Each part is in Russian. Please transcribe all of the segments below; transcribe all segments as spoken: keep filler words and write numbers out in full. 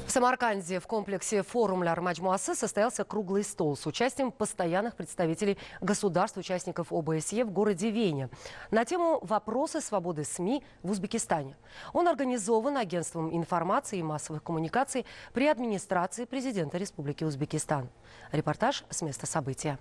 В Самарканде в комплексе «Форум Ляр-Маджмуасы» состоялся круглый стол с участием постоянных представителей государств-участников О Бэ Эс Е в городе Вене на тему «Вопросы свободы СМИ в Узбекистане». Он организован Агентством информации и массовых коммуникаций при администрации президента Республики Узбекистан. Репортаж с места события.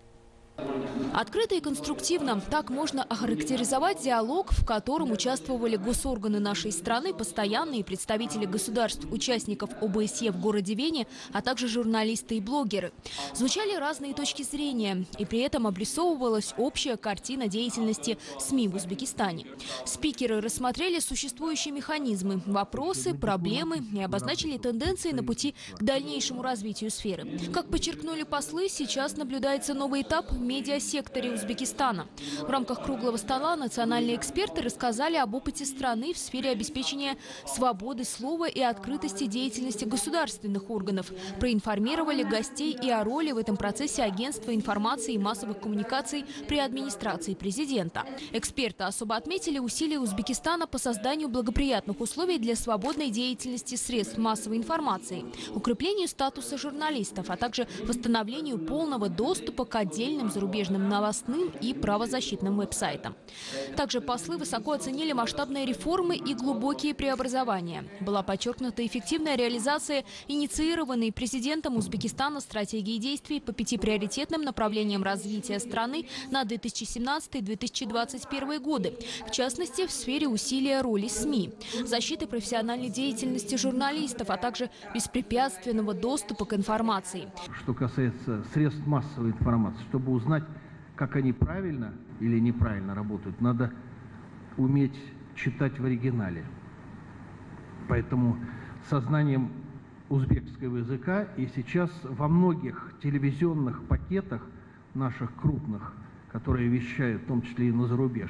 Открыто и конструктивно. Так можно охарактеризовать диалог, в котором участвовали госорганы нашей страны, постоянные представители государств, участников О Бэ Эс Е в городе Вене, а также журналисты и блогеры. Звучали разные точки зрения, и при этом обрисовывалась общая картина деятельности СМИ в Узбекистане. Спикеры рассмотрели существующие механизмы, вопросы, проблемы и обозначили тенденции на пути к дальнейшему развитию сферы. Как подчеркнули послы, сейчас наблюдается новый этап в медиасекторе Узбекистана. В рамках круглого стола национальные эксперты рассказали об опыте страны в сфере обеспечения свободы слова и открытости деятельности государственных органов. Проинформировали гостей и о роли в этом процессе Агентства информации и массовых коммуникаций при администрации президента. Эксперты особо отметили усилия Узбекистана по созданию благоприятных условий для свободной деятельности средств массовой информации, укреплению статуса журналистов, а также восстановлению полного доступа к отдельным зарубежным новостным и правозащитным веб-сайтам. Также послы высоко оценили масштабные реформы и глубокие преобразования. Была подчеркнута эффективная реализация инициированной президентом Узбекистана стратегии действий по пяти приоритетным направлениям развития страны на две тысячи семнадцатый — две тысячи двадцать первый годы. В частности, в сфере усилия роли СМИ, защиты профессиональной деятельности журналистов, а также беспрепятственного доступа к информации. Что касается средств массовой информации, чтобы узнать, как они правильно или неправильно работают, надо уметь читать в оригинале. Поэтому со знанием узбекского языка и сейчас во многих телевизионных пакетах наших крупных, которые вещают, в том числе и на зарубеж,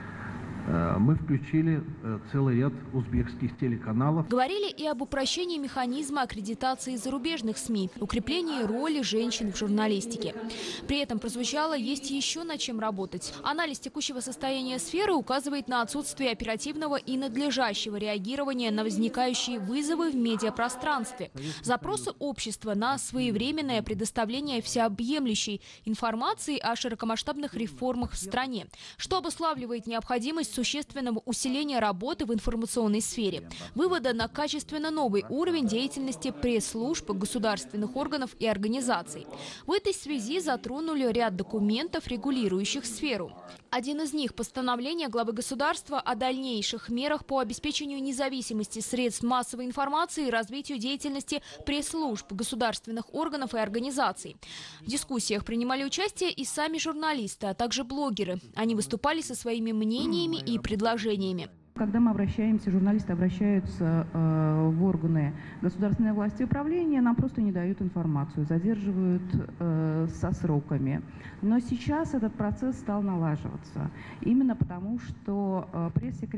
мы включили целый ряд узбекских телеканалов. Говорили и об упрощении механизма аккредитации зарубежных СМИ, укреплении роли женщин в журналистике. При этом прозвучало, есть еще над чем работать. Анализ текущего состояния сферы указывает на отсутствие оперативного и надлежащего реагирования на возникающие вызовы в медиапространстве. Запросы общества на своевременное предоставление всеобъемлющей информации о широкомасштабных реформах в стране, что обуславливает необходимость существенного усиления работы в информационной сфере, вывода на качественно новый уровень деятельности пресс-служб, государственных органов и организаций. В этой связи затронули ряд документов, регулирующих сферу. Один из них – постановление главы государства о дальнейших мерах по обеспечению независимости средств массовой информации и развитию деятельности пресс-служб, государственных органов и организаций. В дискуссиях принимали участие и сами журналисты, а также блогеры. Они выступали со своими мнениями и предложениями. Когда мы обращаемся, журналисты обращаются э, в органы государственной власти и управления, нам просто не дают информацию, задерживают э, со сроками. Но сейчас этот процесс стал налаживаться. Именно потому, что э,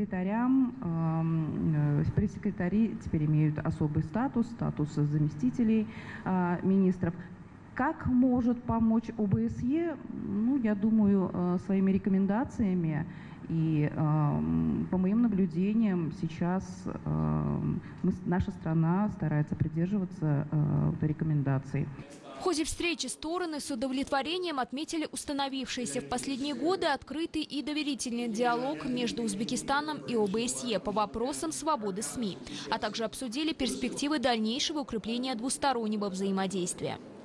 пресс-секретарям, э, пресс-секретари теперь имеют особый статус, статус заместителей э, министров. Как может помочь О Бэ Эс Е? Ну, я думаю, э, своими рекомендациями. И э, по моим наблюдениям сейчас э, мы, наша страна старается придерживаться э, рекомендаций. В ходе встречи стороны с удовлетворением отметили установившийся в последние годы открытый и доверительный диалог между Узбекистаном и О Бэ Эс Е по вопросам свободы СМИ, а также обсудили перспективы дальнейшего укрепления двустороннего взаимодействия.